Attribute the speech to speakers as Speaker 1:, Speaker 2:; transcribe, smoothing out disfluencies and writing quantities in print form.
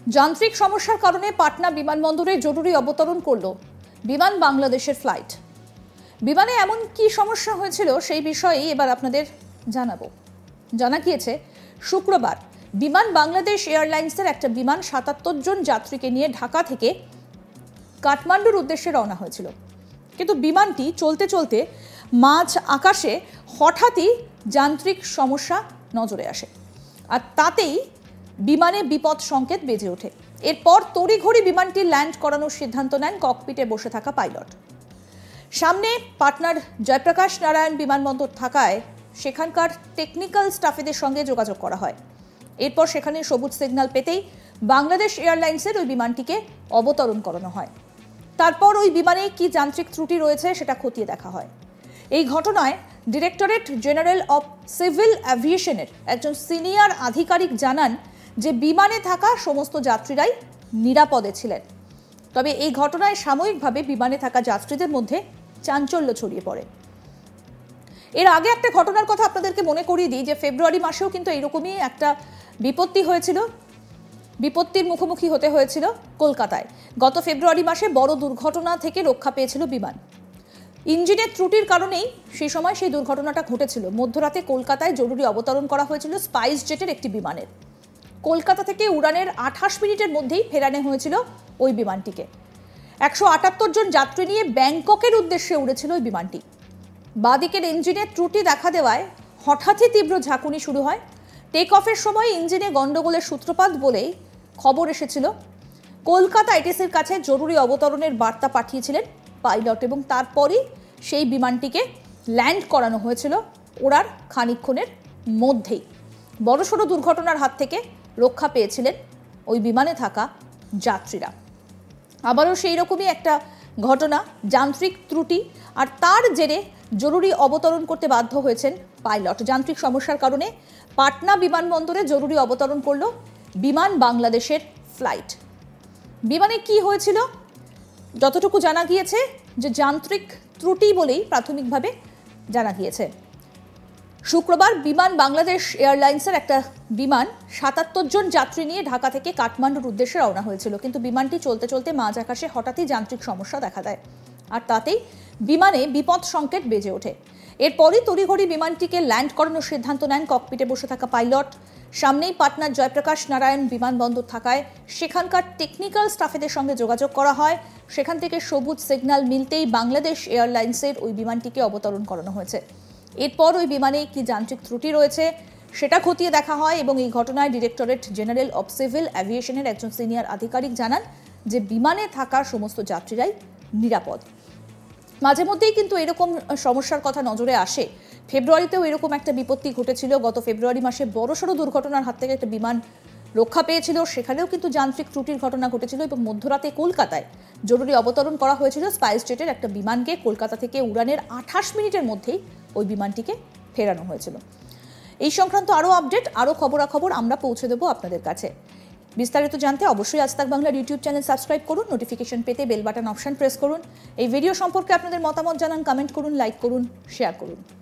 Speaker 1: যান্ত্রিক সমস্যার কারণে পাটনা বিমানবন্দরে জরুরি অবতরণ করল বিমান বাংলাদেশের ফ্লাইট। বিমানে এমন কি সমস্যা হয়েছিল সেই বিষয়েই এবার আপনাদের জানাবো। জানা গিয়েছে শুক্রবার বিমান বাংলাদেশ এয়ারলাইন্সের একটা বিমান ৭৭ জন যাত্রীকে নিয়ে ঢাকা থেকে কাঠমান্ডুর উদ্দেশ্যে রওনা হয়েছিল, কিন্তু বিমানটি চলতে চলতে মাঝ আকাশে হঠাৎই যান্ত্রিক সমস্যা নজরে আসে, আর তাতেই বিমানে বিপদ সংকেত বেজে ওঠে। এরপর তড়িঘড়ি বিমানটি ল্যান্ড করানোর সিদ্ধান্ত নেন ককপিটে বসে থাকা পাইলট। সামনে পাটনার জয়প্রকাশ নারায়ণ বিমানবন্দর থাকায় সেখানকার টেকনিক্যাল স্টাফেদের সঙ্গে যোগাযোগ করা হয়। এরপর সেখানে সবুজ সিগন্যাল পেতেই বাংলাদেশ এয়ারলাইন্সের ওই বিমানটিকে অবতরণ করানো হয়। তারপর ওই বিমানে কি যান্ত্রিক ত্রুটি রয়েছে সেটা খতিয়ে দেখা হয়। এই ঘটনায় ডিরেক্টরেট জেনারেল অফ সিভিল অ্যাভিয়েশনের একজন সিনিয়র আধিকারিক জানান যে বিমানে থাকা সমস্ত যাত্রীরাই নিরাপদে ছিলেন। তবে এই ঘটনায় সাময়িকভাবে বিমানে থাকা যাত্রীদের মধ্যে চাঞ্চল্য ছড়িয়ে পড়ে। এর আগে একটা ঘটনার কথা আপনাদেরকে মনে করিয়ে দিই যে ফেব্রুয়ারি মাসেও কিন্তু এইরকমই একটা বিপত্তি হয়েছিল, বিপত্তির মুখোমুখি হতে হয়েছিল কলকাতায়। গত ফেব্রুয়ারি মাসে বড় দুর্ঘটনা থেকে রক্ষা পেয়েছিল বিমান। ইঞ্জিনের ত্রুটির কারণেই সেই সময় সেই দুর্ঘটনাটা ঘটেছিল। মধ্যরাতে কলকাতায় জরুরি অবতরণ করা হয়েছিল স্পাইস জেটের একটি বিমানের। কলকাতা থেকে উড়ানের 28 মিনিটের মধ্যেই ফেরানো হয়েছিল ওই বিমানটিকে। 178 জন যাত্রী নিয়ে ব্যাংককের উদ্দেশ্যে উড়েছিল ওই বিমানটি। বাদিকের ইঞ্জিনের ত্রুটি দেখা দেওয়ায় হঠাৎই তীব্র ঝাঁকুনি শুরু হয়। টেক অফের সময় ইঞ্জিনে গন্ডগোলের সূত্রপাত বলেই খবর এসেছিল। কলকাতা এটিসির কাছে জরুরি অবতরণের বার্তা পাঠিয়েছিলেন পাইলট এবং তারপরই সেই বিমানটিকে ল্যান্ড করানো হয়েছিল ওড়ার খানিকক্ষণের মধ্যেই। বড়সড় দুর্ঘটনার হাত থেকে রক্ষা পেয়েছিলেন ওই বিমানে থাকা যাত্রীরা। আবারও সেই রকমই একটা ঘটনা, যান্ত্রিক ত্রুটি, আর তার জেরে জরুরি অবতরণ করতে বাধ্য হয়েছেন পাইলট। যান্ত্রিক সমস্যার কারণে পাটনা বিমানবন্দরে জরুরি অবতরণ করল বিমান বাংলাদেশের ফ্লাইট। বিমানে কি হয়েছিল? যতটুকু জানা গিয়েছে যে যান্ত্রিক ত্রুটি বলেই প্রাথমিকভাবে জানা গিয়েছে। শুক্রবার বিমান বাংলাদেশ এয়ারলাইন্সের একটা বিমান ৭৭ জন যাত্রী নিয়ে ঢাকা থেকে কাঠমান্ডুর উদ্দেশ্যে রওনা হয়েছিল, কিন্তু বিমানটি চলতে চলতে মাঝ আকাশে হঠাৎই যান্ত্রিক সমস্যা দেখা দেয়, আর তাতেই বিমানে বিপদ সংকেত বেজে ওঠে। এরপরই তড়িঘড়ি বিমানটিকে ল্যান্ড করানোর সিদ্ধান্ত নেন ককপিটে বসে থাকা পাইলট। সামনেই পাটনার জয়প্রকাশ নারায়ণ বিমানবন্দর থাকায় সেখানকার টেকনিক্যাল স্টাফেদের সঙ্গে যোগাযোগ করা হয়। সেখান থেকে সবুজ সিগন্যাল মিলতেই বাংলাদেশ এয়ারলাইন্সের ওই বিমানটিকে অবতরণ করানো হয়েছে। এরপর ওই বিমানে কি যান্ত্রিক ত্রুটি রয়েছে সেটা খতিয়ে দেখা হয় এবং এই ঘটনায় ডিরেক্টরেট জেনারেল অফ সিভিল অ্যাভিয়েশনের একজন সিনিয়র আধিকারিক জানান যে বিমানে থাকা সমস্ত যাত্রীরাই নিরাপদ। মাঝে মধ্যেই কিন্তু এরকম সমস্যার কথা নজরে আসে। ফেব্রুয়ারিতেও এরকম একটা বিপত্তি ঘটেছিল। গত ফেব্রুয়ারি মাসে বড়সড় দুর্ঘটনার হাত থেকে একটা বিমান রক্ষা পেয়েছিল, সেখানেও কিন্তু যান্ত্রিক ত্রুটির ঘটনা ঘটেছিল এবং মধ্যরাতে কলকাতায় জরুরি অবতরণ করা হয়েছিল স্পাইস জেটের একটা বিমানকে। কলকাতা থেকে উড়ানের 28 মিনিটের মধ্যেই ওই বিমানটিকে ফেরানো হয়েছিল। এই সংক্রান্ত আরও আপডেট, আরও খবরাখবর আমরা পৌঁছে দেবো আপনাদের কাছে। বিস্তারিত জানতে অবশ্যই আজ তাক বাংলার ইউটিউব চ্যানেল সাবস্ক্রাইব করুন, নোটিফিকেশন পেতে বেল বাটন অপশন প্রেস করুন। এই ভিডিও সম্পর্কে আপনাদের মতামত জানান, কমেন্ট করুন, লাইক করুন, শেয়ার করুন।